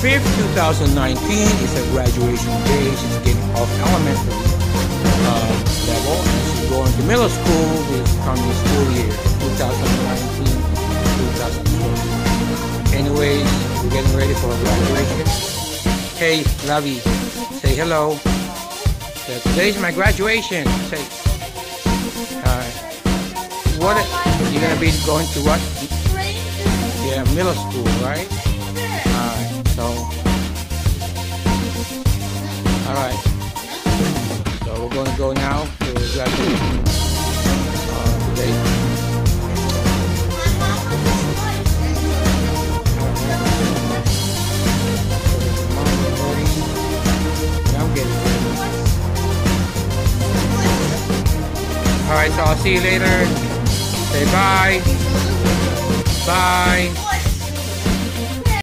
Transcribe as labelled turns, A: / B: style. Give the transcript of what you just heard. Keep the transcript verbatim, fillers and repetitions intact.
A: fifth, two thousand nineteen is her graduation day. She's getting off elementary uh, level and she's going to middle school this coming school year, twenty nineteen twenty twenty. Anyways, we're getting ready for her graduation. Hey, Lovey, say hello. So today's my graduation. Say, uh, what? You're gonna be going to what? Yeah, middle school, right? Alright, so Alright. So we're gonna go now to graduation uh, today. I'm getting ready. Alright, so I'll see you later. Say bye. Bye.